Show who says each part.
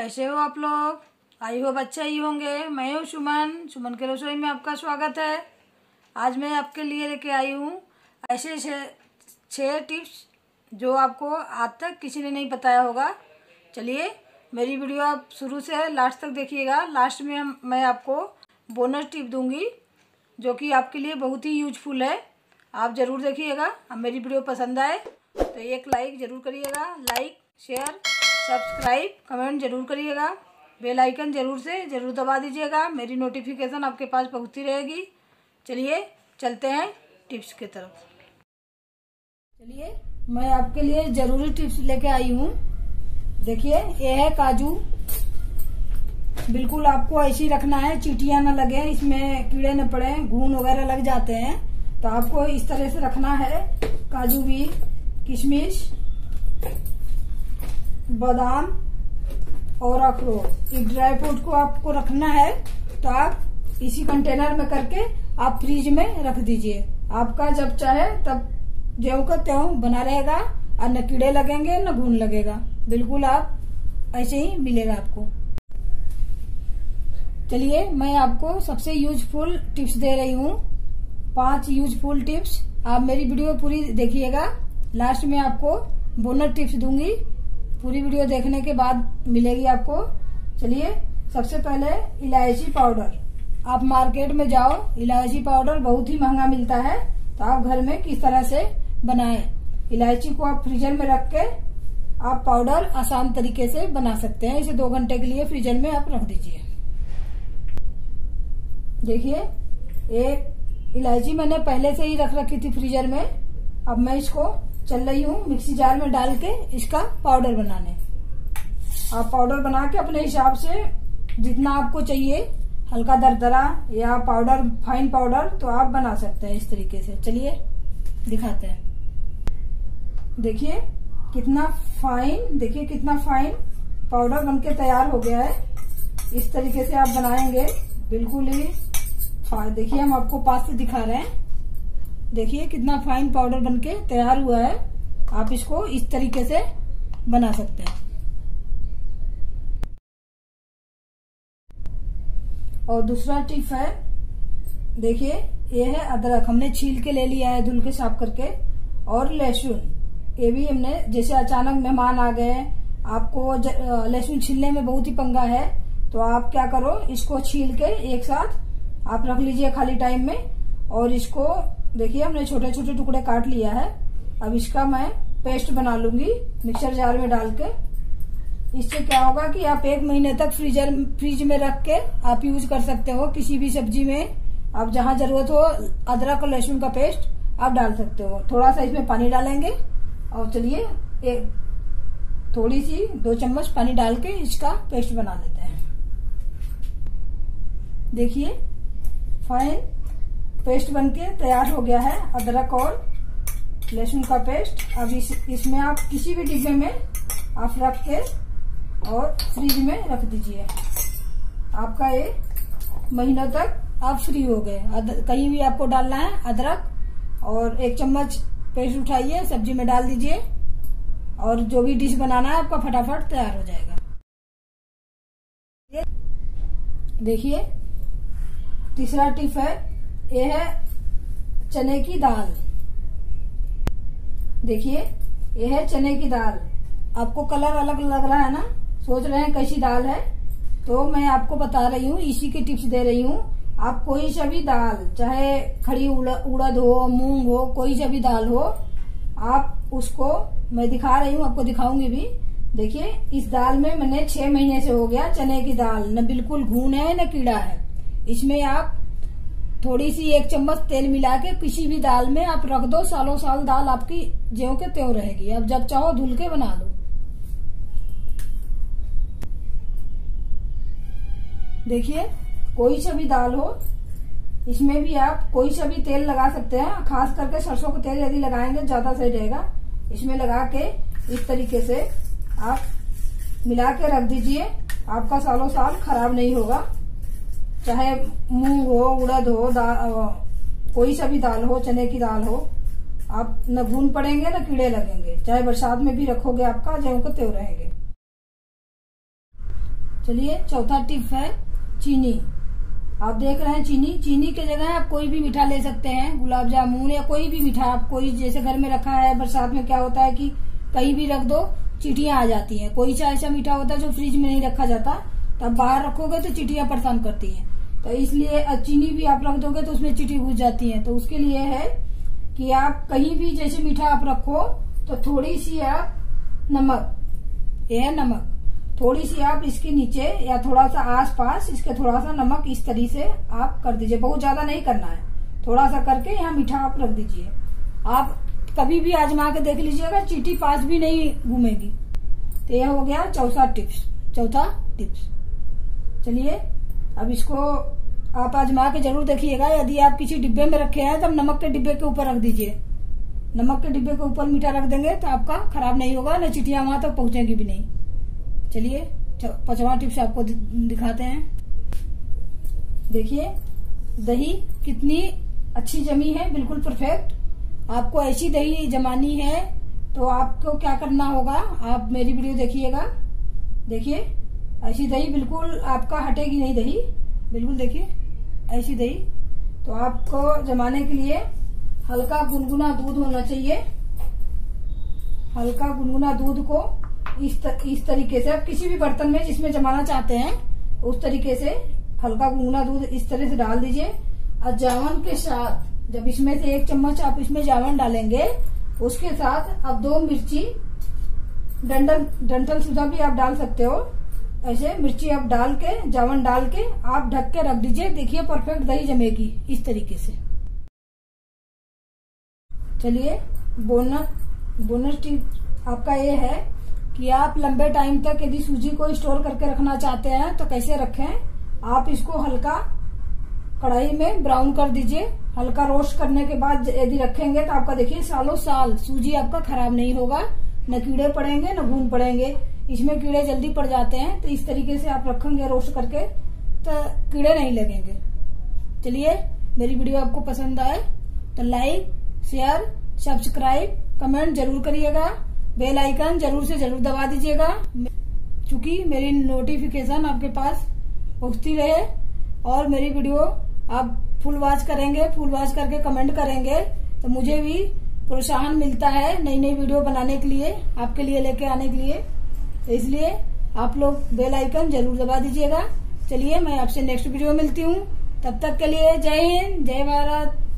Speaker 1: कैसे हो आप लोग। आई होप अच्छा ही होंगे। मैं हूँ सुमन के रसोई में आपका स्वागत है। आज मैं आपके लिए लेके आई हूँ ऐसे 6 टिप्स जो आपको आज तक किसी ने नहीं बताया होगा। चलिए मेरी वीडियो आप शुरू से लास्ट तक देखिएगा। लास्ट में मैं आपको बोनस टिप दूंगी जो कि आपके लिए बहुत ही यूजफुल है। आप ज़रूर देखिएगा। अब मेरी वीडियो पसंद आए तो एक लाइक ज़रूर करिएगा। लाइक, शेयर, सब्सक्राइब, कमेंट ज़रूर करिएगा। बेल आइकन ज़रूर दबा दीजिएगा। मेरी नोटिफिकेशन आपके पास पहुंचती रहेगी। चलिए चलते हैं टिप्स की तरफ। चलिए मैं आपके लिए ज़रूरी टिप्स लेके आई हूँ। देखिए ये है काजू। बिल्कुल आपको ऐसे ही रखना है, चींटियाँ न लगे, इसमें कीड़े न पड़े, घून वगैरह लग जाते हैं, तो आपको इस तरह से रखना है। काजू भी, किशमिश, बादाम और अखरोट, ये ड्राई फ्रूट को आपको रखना है। तो आप इसी कंटेनर में करके आप फ्रिज में रख दीजिए। आपका जब चाहे तब ज्यों का त्यों बना रहेगा और न कीड़े लगेंगे न घून लगेगा। बिल्कुल आप ऐसे ही मिलेगा आपको। चलिए मैं आपको सबसे यूजफुल टिप्स दे रही हूँ। 5 यूजफुल टिप्स। आप मेरी वीडियो पूरी देखिएगा। लास्ट में आपको बोनस टिप्स दूंगी। पूरी वीडियो देखने के बाद मिलेगी आपको। चलिए सबसे पहले इलायची पाउडर। आप मार्केट में जाओ, इलायची पाउडर बहुत ही महंगा मिलता है, तो आप घर में किस तरह से बनाएं। इलायची को आप फ्रीजर में रख के आप पाउडर आसान तरीके से बना सकते हैं। इसे 2 घंटे के लिए फ्रीजर में आप रख दीजिए। देखिए एक इलायची मैंने पहले से ही रख रखी थी फ्रीजर में। अब मैं इसको चल रही हूँ मिक्सी जार में डाल के इसका पाउडर बनाने। आप पाउडर बना के अपने हिसाब से जितना आपको चाहिए, हल्का दरदरा या पाउडर, फाइन पाउडर, तो आप बना सकते हैं इस तरीके से। चलिए दिखाते हैं। देखिए कितना फाइन, देखिए कितना फाइन पाउडर बनके तैयार हो गया है। इस तरीके से आप बनाएंगे बिल्कुल ही। देखिए हम आपको पास से दिखा रहे हैं। देखिए कितना फाइन पाउडर बनके तैयार हुआ है। आप इसको इस तरीके से बना सकते हैं। और दूसरा टिप है, देखिए ये है अदरक। हमने छील के ले लिया है, धुल के साफ करके। और लहसुन, ये भी हमने, जैसे अचानक मेहमान आ गए, आपको लहसुन छीलने में बहुत ही पंगा है, तो आप क्या करो, इसको छील के एक साथ आप रख लीजिए खाली टाइम में। और इसको देखिए हमने छोटे छोटे टुकड़े काट लिया है। अब इसका मैं पेस्ट बना लूंगी मिक्सर जार में डाल के। इससे क्या होगा कि आप 1 महीने तक फ्रिज में रख के आप यूज कर सकते हो। किसी भी सब्जी में आप जहां जरूरत हो अदरक और लहसुन का पेस्ट आप डाल सकते हो। थोड़ा सा इसमें पानी डालेंगे और चलिए थोड़ी सी 2 चम्मच पानी डाल के इसका पेस्ट बना लेते हैं। देखिए फाइन पेस्ट बनके तैयार हो गया है, अदरक और लहसुन का पेस्ट। अब इसमें आप किसी भी डिब्बे में आप रख के और फ्रिज में रख दीजिए। आपका ये महीनों तक आप फ्री हो गए। कहीं भी आपको डालना है अदरक, और 1 चम्मच पेस्ट उठाइए, सब्जी में डाल दीजिए, और जो भी डिश बनाना है आपका फटाफट तैयार हो जाएगा। देखिए तीसरा टिप है, ये है चने की दाल। देखिए ये है चने की दाल। आपको कलर अलग लग रहा है ना, सोच रहे हैं कैसी दाल है, तो मैं आपको बता रही हूँ, इसी की टिप्स दे रही हूँ। आप कोई सा भी दाल, चाहे खड़ी उड़द हो, मूंग हो, कोई सा भी दाल हो, आप उसको, मैं दिखा रही हूँ, आपको दिखाऊंगी भी। देखिए इस दाल में मैंने 6 महीने से हो गया चने की दाल, न बिल्कुल घून है न कीड़ा है। इसमें आप थोड़ी सी 1 चम्मच तेल मिला के किसी भी दाल में आप रख दो, सालों साल दाल आपकी ज्यों के त्यों रहेगी। अब जब चाहो धुल के बना लो। देखिए कोई सा भी दाल हो, इसमें भी आप कोई सा भी तेल लगा सकते हैं। खास करके सरसों का तेल यदि लगाएंगे ज्यादा सही रहेगा। इसमें लगा के इस तरीके से आप मिला के रख दीजिए। आपका सालों साल खराब नहीं होगा। चाहे मूंग हो, उड़द हो, कोई सा भी दाल हो, चने की दाल हो, आप न घून पड़ेंगे न कीड़े लगेंगे। चाहे बरसात में भी रखोगे आपका ज्यों को त्यों रहेंगे। चलिए चौथा टिप है चीनी। आप देख रहे हैं चीनी के जगह आप कोई भी मीठा ले सकते हैं, गुलाब जामुन या कोई भी मीठा। आप कोई जैसे घर में रखा है, बरसात में क्या होता है कि कहीं भी रख दो चींटियां आ जाती हैं। कोई सा ऐसा मीठा होता है जो फ्रिज में नहीं रखा जाता, तब बाहर रखोगे तो चींटियां परेशान करती हैं। तो इसलिए चीनी भी आप रख दोगे तो उसमें चींटी घुस जाती है। तो उसके लिए है कि आप कहीं भी जैसे मीठा आप रखो तो थोड़ी सी आप नमक, ये है नमक, थोड़ी सी आप इसके नीचे या थोड़ा सा आसपास इसके थोड़ा सा नमक इस तरीके से आप कर दीजिए। बहुत ज्यादा नहीं करना है, थोड़ा सा करके यहाँ मीठा आप रख दीजिए। आप कभी भी आजमा के देख लीजिएगा, चींटी पास भी नहीं घूमेगी। तो यह हो गया चौथा टिप्स। चलिए अब इसको आप आजमा के जरूर देखिएगा। यदि आप किसी डिब्बे में रखे हैं तब नमक के डिब्बे के ऊपर रख दीजिए। नमक के डिब्बे के ऊपर मीठा रख देंगे तो आपका खराब नहीं होगा, न चींटियां वहां तक पहुंचेंगी भी नहीं। चलिए 5वां टिप्स आपको दिखाते हैं। देखिए दही कितनी अच्छी जमी है, बिल्कुल परफेक्ट। आपको ऐसी दही जमानी है तो आपको क्या करना होगा, आप मेरी वीडियो देखिएगा। देखिए ऐसी दही बिल्कुल आपका हटेगी नहीं, दही बिल्कुल देखिए ऐसी दही। तो आपको जमाने के लिए हल्का गुनगुना दूध होना चाहिए। हल्का गुनगुना दूध को इस तरीके से आप किसी भी बर्तन में जिसमें जमाना चाहते हैं उस तरीके से हल्का गुनगुना दूध इस तरह से डाल दीजिए। और जावन के साथ जब इसमें से 1 चम्मच आप इसमें जावन डालेंगे, उसके साथ आप 2 मिर्ची डंठल सुधा भी आप डाल सकते हो। ऐसे मिर्ची आप डाल के, जावन डाल के आप ढक के रख दीजिए। देखिए परफेक्ट दही जमेगी इस तरीके से। चलिए बोनस टिप आपका ये है कि आप लंबे टाइम तक यदि सूजी को स्टोर करके रखना चाहते हैं तो कैसे रखें। आप इसको हल्का कढ़ाई में ब्राउन कर दीजिए। हल्का रोस्ट करने के बाद यदि रखेंगे तो आपका देखिए सालों साल सूजी आपका खराब नहीं होगा, न कीड़े पड़ेंगे न घुन पड़ेंगे। इसमें कीड़े जल्दी पड़ जाते हैं, तो इस तरीके से आप रखेंगे रोस्ट करके तो कीड़े नहीं लगेंगे। चलिए मेरी वीडियो आपको पसंद आए तो लाइक, शेयर, सब्सक्राइब, कमेंट जरूर करिएगा। बेल आइकन जरूर से जरूर दबा दीजिएगा, क्योंकि मेरी नोटिफिकेशन आपके पास पहुंचती रहे। और मेरी वीडियो आप फुल वॉच करेंगे, फुल वॉच करके कमेंट करेंगे तो मुझे भी प्रोत्साहन मिलता है नई नई वीडियो बनाने के लिए, आपके लिए लेके आने के लिए। तो इसलिए आप लोग बेल आइकन जरूर दबा दीजिएगा। चलिए मैं आपसे नेक्स्ट वीडियो मिलती हूँ, तब तक के लिए जय हिंद, जय भारत।